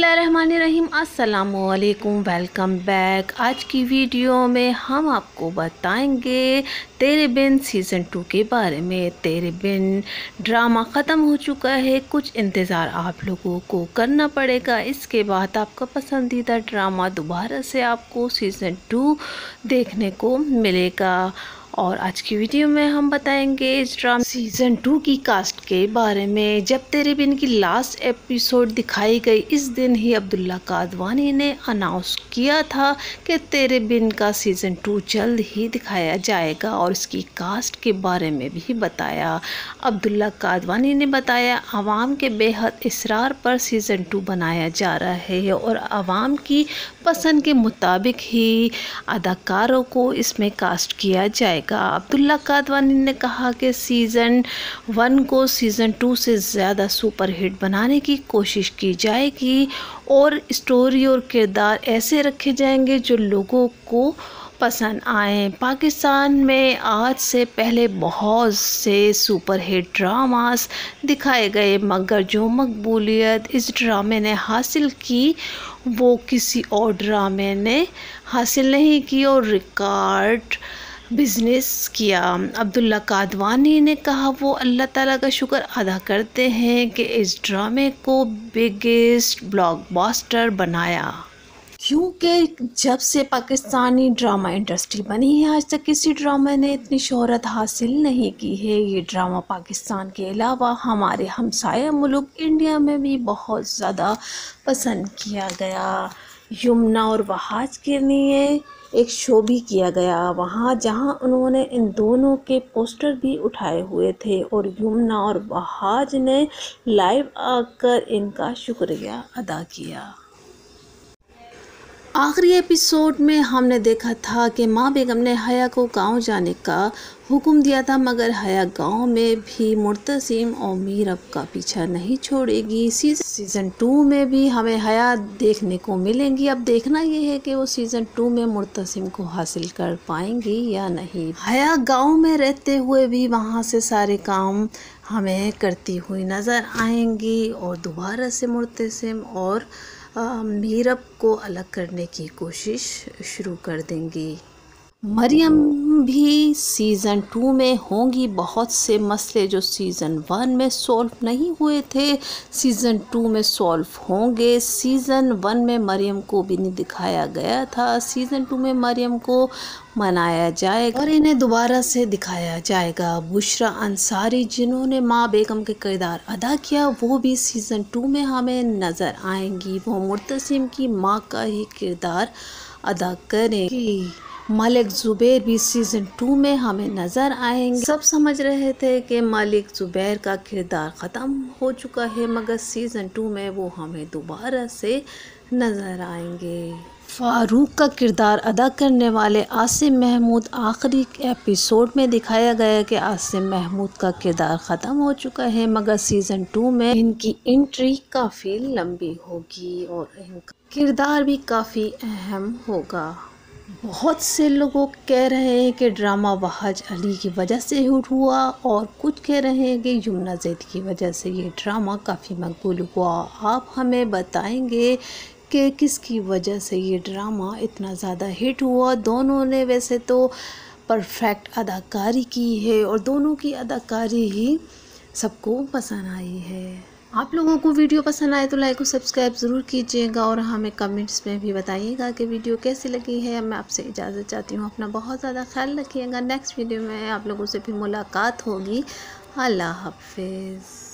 बिस्मिल्लाहिर्रहमानिर्रहीम। अस्सलामुअलैकुम, welcome back. आज की वीडियो में हम आपको बताएंगे तेरे बिन सीज़न 2 के बारे में। तेरे बिन ड्रामा ख़त्म हो चुका है, कुछ इंतज़ार आप लोगों को करना पड़ेगा। इसके बाद आपका पसंदीदा ड्रामा दोबारा से आपको सीज़न 2 देखने को मिलेगा। और आज की वीडियो में हम बताएंगे इस ड्रामा सीज़न 2 की कास्ट के बारे में। जब तेरे बिन की लास्ट एपिसोड दिखाई गई, इस दिन ही अब्दुल्ला कादवानी ने अनाउंस किया था कि तेरे बिन का सीज़न 2 जल्द ही दिखाया जाएगा और इसकी कास्ट के बारे में भी बताया। अब्दुल्ला कादवानी ने बताया, आवाम के बेहद इसरार पर सीज़न 2 बनाया जा रहा है और आवाम की पसंद के मुताबिक ही अदाकारों को इसमें कास्ट किया जाएगा। अब्दुल्ला कादवानी ने कहा कि सीज़न 1 को सीज़न 2 से ज़्यादा सुपरहिट बनाने की कोशिश की जाएगी और स्टोरी और किरदार ऐसे रखे जाएंगे जो लोगों को पसंद आए। पाकिस्तान में आज से पहले बहुत से सुपरहिट ड्रामास दिखाए गए, मगर जो मकबूलियत इस ड्रामे ने हासिल की वो किसी और ड्रामे ने हासिल नहीं की और रिकॉर्ड बिजनेस किया। अब्दुल्ला कादवानी ने कहा वो अल्लाह ताला का शुक्र अदा करते हैं कि इस ड्रामे को बिगेस्ट ब्लॉकबस्टर बनाया, क्योंकि जब से पाकिस्तानी ड्रामा इंडस्ट्री बनी है आज तक किसी ड्रामा ने इतनी शोहरत हासिल नहीं की है। ये ड्रामा पाकिस्तान के अलावा हमारे हमसाया मुल्क इंडिया में भी बहुत ज़्यादा पसंद किया गया। यमुना और वहाज के लिए एक शो भी किया गया वहाँ, जहाँ उन्होंने इन दोनों के पोस्टर भी उठाए हुए थे और यमुना और वहाज ने लाइव आकर इनका शुक्रिया अदा किया। आखिरी एपिसोड में हमने देखा था कि माँ बेगम ने हया को गांव जाने का हुक्म दिया था, मगर हया गांव में भी मुर्तसिम और मीरब का पीछा नहीं छोड़ेगी। सीज़न 2 में भी हमें हया देखने को मिलेंगी। अब देखना ये है कि वो सीज़न 2 में मुर्तसिम को हासिल कर पाएंगी या नहीं। हया गांव में रहते हुए भी वहाँ से सारे काम हमें करती हुई नज़र आएंगी और दोबारा से मुर्तसिम और मीरब को अलग करने की कोशिश शुरू कर देंगी। मरियम भी सीज़न 2 में होंगी। बहुत से मसले जो सीज़न 1 में सॉल्व नहीं हुए थे सीज़न 2 में सॉल्व होंगे। सीज़न 1 में मरियम को भी नहीं दिखाया गया था, सीज़न 2 में मरियम को मनाया जाएगा और इन्हें दोबारा से दिखाया जाएगा। बुशरा अंसारी जिन्होंने माँ बेगम के किरदार अदा किया वो भी सीज़न 2 में हमें नज़र आएंगी। वो मुर्तसिम की माँ का ही किरदार अदा करेंगी। मलिक ज़ुबैर भी सीज़न 2 में हमें नज़र आएंगे। सब समझ रहे थे कि मलिक ज़ुबैर का किरदार ख़त्म हो चुका है, मगर सीज़न 2 में वो हमें दोबारा से नज़र आएंगे। फ़ारूक का किरदार अदा करने वाले आसिम महमूद, आखिरी एपिसोड में दिखाया गया कि आसिम महमूद का किरदार ख़त्म हो चुका है, मगर सीज़न 2 में इनकी एंट्री काफ़ी लंबी होगी और इनका किरदार भी काफ़ी अहम होगा। बहुत से लोग कह रहे हैं कि ड्रामा वहाज अली की वजह से हिट हुआ और कुछ कह रहे हैं कि यमुना ज़ैदी की वजह से ये ड्रामा काफ़ी मकबूल हुआ। आप हमें बताएंगे कि किसकी वजह से ये ड्रामा इतना ज़्यादा हिट हुआ। दोनों ने वैसे तो परफेक्ट अदाकारी की है और दोनों की अदाकारी ही सबको पसंद आई है। आप लोगों को वीडियो पसंद आए तो लाइक और सब्सक्राइब ज़रूर कीजिएगा और हमें कमेंट्स में भी बताइएगा कि वीडियो कैसी लगी है। मैं आपसे इजाज़त चाहती हूँ, अपना बहुत ज़्यादा ख्याल रखिएगा। नेक्स्ट वीडियो में आप लोगों से फिर मुलाकात होगी। अल्लाह हाफ़िज़।